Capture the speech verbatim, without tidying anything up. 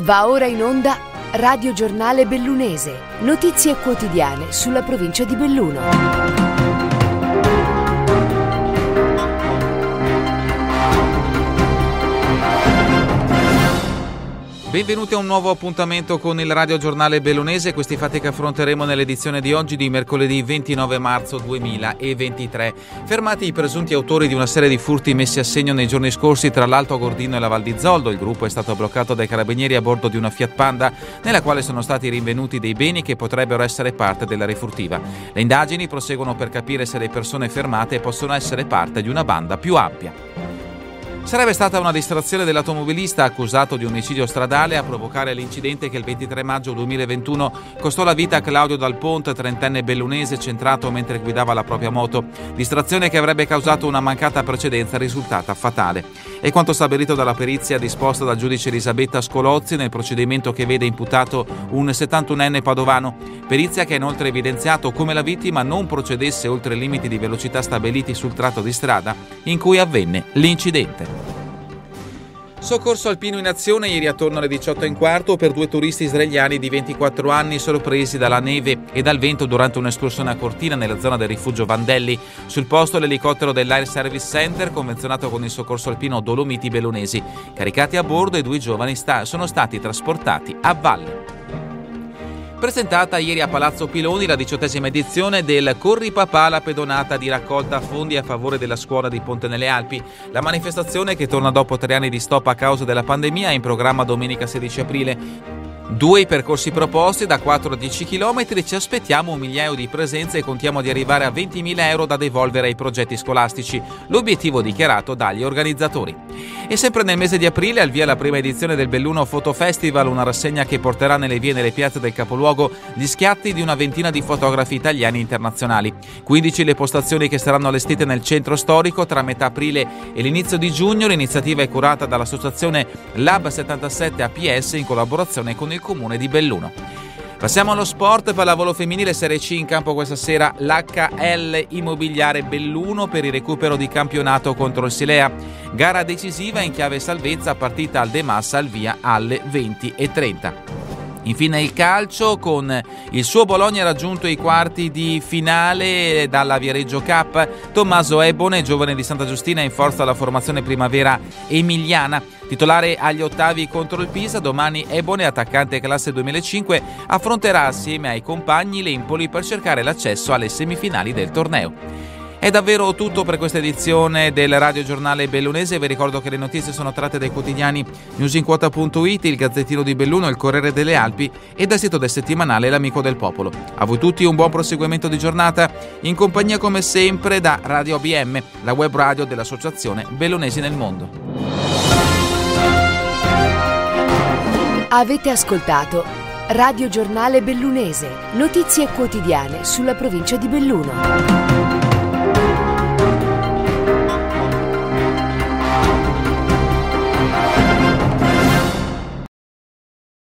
Va ora in onda Radio Giornale Bellunese, notizie quotidiane sulla provincia di Belluno. Benvenuti a un nuovo appuntamento con il Radio Giornale Bellunese, questi fatti che affronteremo nell'edizione di oggi di mercoledì ventinove marzo duemilaventitré. Fermati i presunti autori di una serie di furti messi a segno nei giorni scorsi tra l'Alto Gordino e la Val di Zoldo, il gruppo è stato bloccato dai carabinieri a bordo di una Fiat Panda nella quale sono stati rinvenuti dei beni che potrebbero essere parte della refurtiva. Le indagini proseguono per capire se le persone fermate possono essere parte di una banda più ampia. Sarebbe stata una distrazione dell'automobilista accusato di omicidio stradale a provocare l'incidente che il ventitré maggio duemilaventuno costò la vita a Claudio Dal Ponte, trentenne bellunese centrato mentre guidava la propria moto. Distrazione che avrebbe causato una mancata precedenza risultata fatale. È quanto stabilito dalla perizia disposta dal giudice Elisabetta Scolozzi nel procedimento che vede imputato un settantunenne padovano. Perizia che ha inoltre evidenziato come la vittima non procedesse oltre i limiti di velocità stabiliti sul tratto di strada in cui avvenne l'incidente. Soccorso alpino in azione ieri attorno alle diciotto e un quarto per due turisti israeliani di ventiquattro anni sorpresi dalla neve e dal vento durante un'escursione a Cortina nella zona del rifugio Vandelli. Sul posto l'elicottero dell'Air Service Center convenzionato con il soccorso alpino Dolomiti Bellunesi. Caricati a bordo i due giovani sta- sono stati trasportati a valle. Presentata ieri a Palazzo Piloni la diciottesima edizione del Corri Papà la pedonata di raccolta fondi a favore della scuola di Ponte nelle Alpi. La manifestazione, che torna dopo tre anni di stop a causa della pandemia, è in programma domenica sedici aprile. Due i percorsi proposti, da quattro a dieci chilometri, ci aspettiamo un migliaio di presenze e contiamo di arrivare a ventimila euro da devolvere ai progetti scolastici, l'obiettivo dichiarato dagli organizzatori. E sempre nel mese di aprile al via la prima edizione del Belluno Photo Festival, una rassegna che porterà nelle vie e nelle piazze del capoluogo gli scatti di una ventina di fotografi italiani e internazionali. quindici le postazioni che saranno allestite nel centro storico tra metà aprile e l'inizio di giugno. L'iniziativa è curata dall'associazione Lab settantasette A P S in collaborazione con il comune di Belluno. Passiamo allo sport. Pallavolo femminile Serie C, in campo questa sera l'H L Immobiliare Belluno per il recupero di campionato contro il Silea. Gara decisiva in chiave salvezza, partita al De Massa al via alle venti e trenta. Infine il calcio, con il suo Bologna raggiunto i quarti di finale dalla Viareggio Cup. Tommaso Ebone, giovane di Santa Giustina, in forza alla formazione primavera emiliana. Titolare agli ottavi contro il Pisa, domani Ebone, attaccante classe duemilacinque, affronterà assieme ai compagni l'Empoli per cercare l'accesso alle semifinali del torneo. È davvero tutto per questa edizione del Radio Giornale Bellunese. Vi ricordo che le notizie sono tratte dai quotidiani newsinquota punto it, il Gazzettino di Belluno, il Corriere delle Alpi e dal sito del settimanale L'Amico del Popolo. A voi tutti un buon proseguimento di giornata, in compagnia come sempre da Radio A B M, la web radio dell'Associazione Bellunesi nel Mondo. Avete ascoltato Radio Giornale Bellunese, notizie quotidiane sulla provincia di Belluno.